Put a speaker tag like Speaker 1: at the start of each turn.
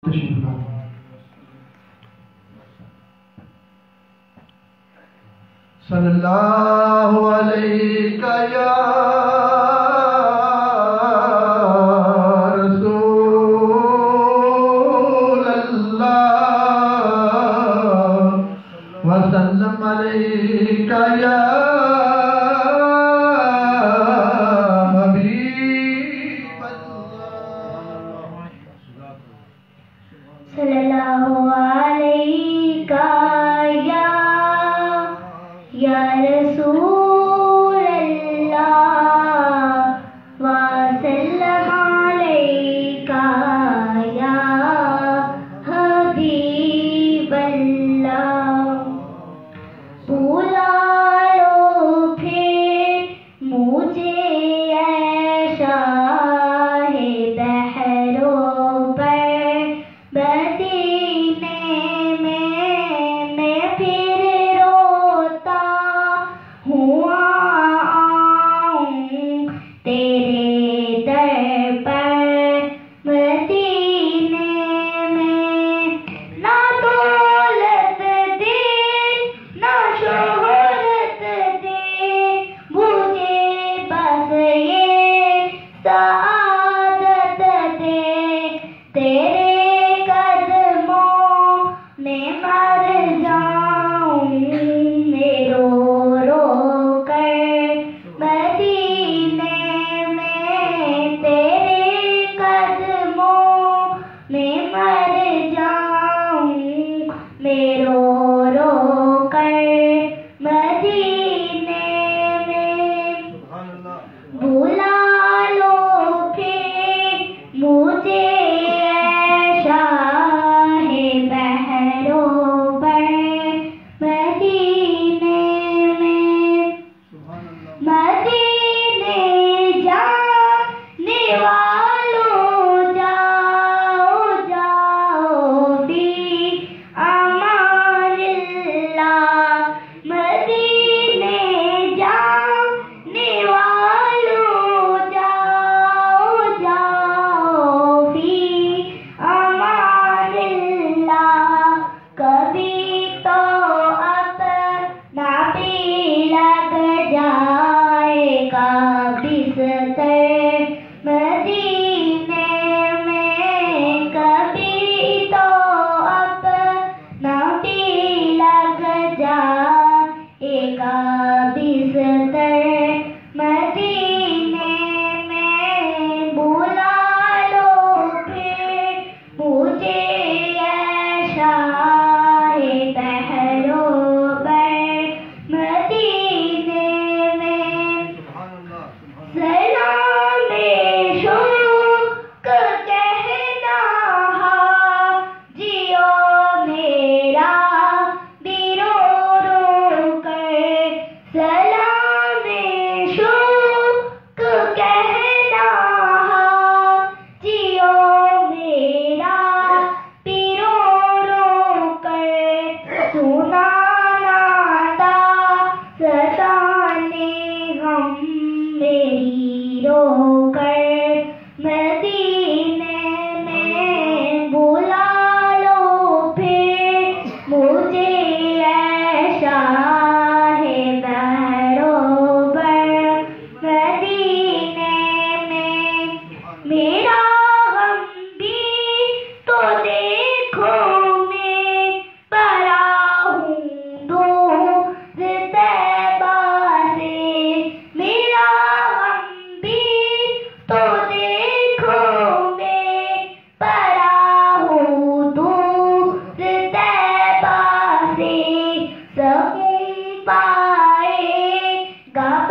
Speaker 1: सल्लल्लाहु अलैहि या रसूल अल्लाह वसल्लम अलैका या हबीब अल्लाह
Speaker 2: सल्लल्लाहु अलैका या रसूल अल्लाह वसल्लम अलैका या हबीब अल्लाह। बुला लो फिर मुझे शाहे बहरों पर मदीने में मैं फिर रोता हुआ आऊं तेरे दर पर मदीने में। ना दौलत दे ना शोहरत दे मुझे बस ये सआदत दे तेरे कदमों में मर जाऊं रो रो कर मदीने में तेरे कदमों में मर जाऊं रो रो कर मदीने में। बुला लो फिर मुझे शाहे बहरों पर मदीने में। मदीने जाने वालों जाओ जाओ भी अमानिल्लाह। मदीने जाने वालों जाओ जाओ भी अमानिल्लाह। कभी तो अपना भी लग जाएगा बिस्तर मदीने में। कभी तो अपना भी लग जाएगा बिस्तर मदीने में। बुला लो फिर मुझे शाहे बहरों पर मदीने में। सलाम शुक्र कहना जियो मेरा बिरो रो कर। सलाम शुक्र कहना जियो मेरा बिरो रो कर। सुनाना दा सताने हम मेरी रो कर मदीने में। बुला लो फिर मुझे शाहे बहरों पर मदीने में। मेरा हम भी तो देखो मैं परा हूँ दूर तैबा से। मेरा हम भी तो देखो मैं परा हूँ दूर तैबा से। सकून पाएगा